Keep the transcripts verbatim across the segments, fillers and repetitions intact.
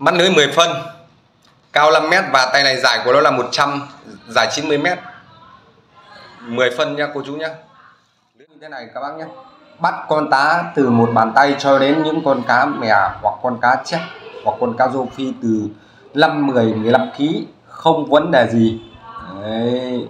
Mắt lưới mười phân, cao năm mét và tay này dài của nó là một trăm, dài chín mươi mét. mười phân nha cô chú nhé. Lưới như thế này các bác nhé. Bắt con tá từ một bàn tay cho đến những con cá mè hoặc con cá chép hoặc con cá rô phi từ năm, mười, mười lăm ki, không vấn đề gì. Đấy.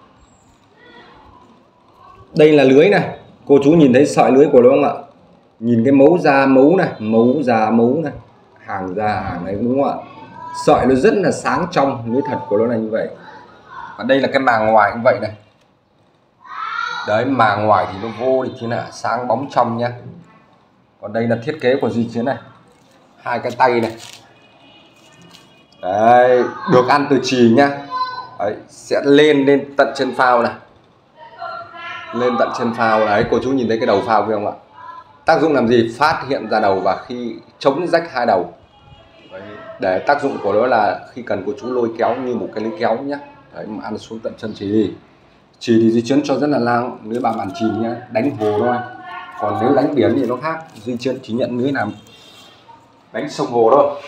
Đây là lưới này, cô chú nhìn thấy sợi lưới của nó không ạ? Nhìn cái mấu ra mấu này, mấu ra mấu này, hàng ra hàng này, đúng không ạ? Sợi nó rất là sáng trong, lưới thật của nó là như vậy. Và đây là cái màng ngoài như vậy này. Đấy, màng ngoài thì nó vô thì thế nào, sáng bóng trong nhá. Còn đây là thiết kế của Duy Chiến này, hai cái tay này. Đấy, được ăn từ chì nhá. Đấy, sẽ lên lên tận chân phao này, lên tận chân phao. Đấy, cô chú nhìn thấy cái đầu phao phải không ạ? Tác dụng làm gì? Phát hiện ra đầu và khi chống rách hai đầu. Đấy, để tác dụng của nó là khi cần cô chú lôi kéo như một cái lưới kéo nhé. Đấy, mà ăn xuống tận chân chì. Chì thì Duy Chiến cho rất là lang, lưới ba bàn chìm nhá, đánh hồ thôi. Còn nếu đánh biển thì nó khác, Duy Chiến chỉ nhận lưới làm đánh sông hồ thôi.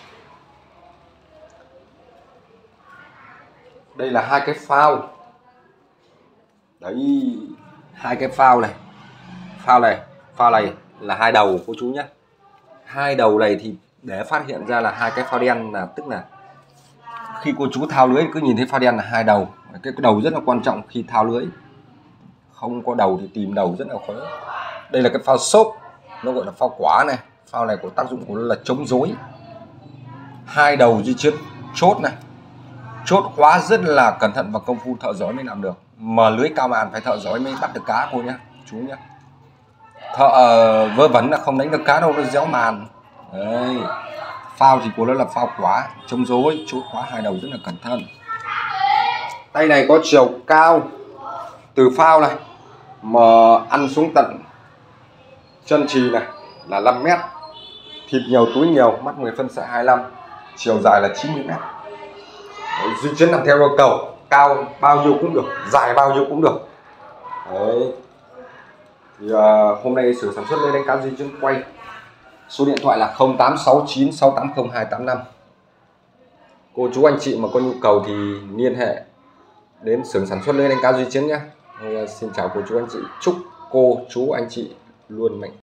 Đây là hai cái phao. Đấy, hai cái phao này, phao này, phao này là hai đầu cô chú nhé. Hai đầu này thì để phát hiện ra là hai cái phao đen, là tức là khi cô chú thao lưới cứ nhìn thấy phao đen là hai đầu. Cái đầu rất là quan trọng khi thao lưới, không có đầu thì tìm đầu rất là khó. Đây là cái phao xốp, nó gọi là phao quả này. Phao này có tác dụng của nó là chống rối. Hai đầu Duy Chiến chốt này, chốt khóa rất là cẩn thận và công phu thợ giỏi mới làm được. Mà lưới cao màn phải thợ giỏi mới bắt được cá cô nhé, chú nhé. Thợ uh, vơ vẩn là không đánh được cá đâu, nó déo màn. Đấy. Phao thì của nó là phao quả, chống rối, chốt khóa hai đầu rất là cẩn thận. Tay này có chiều cao từ phao này mà ăn xuống tận chân chì này là năm mét. Thịt nhiều túi nhiều, mắt mười phân sợi hai mươi lăm, chiều dài là chín mươi mét. Đấy, Duy Chiến làm theo yêu cầu, cao bao nhiêu cũng được, dài bao nhiêu cũng được. Đấy. Thì uh, hôm nay xưởng sản xuất lưới đánh cá Duy Chiến quay. Số điện thoại là không tám sáu chín sáu tám không hai tám năm. Cô chú anh chị mà có nhu cầu thì liên hệ đến xưởng sản xuất lưới đánh cá Duy Chiến nhé. Xin chào cô chú anh chị, chúc cô chú anh chị luôn mạnh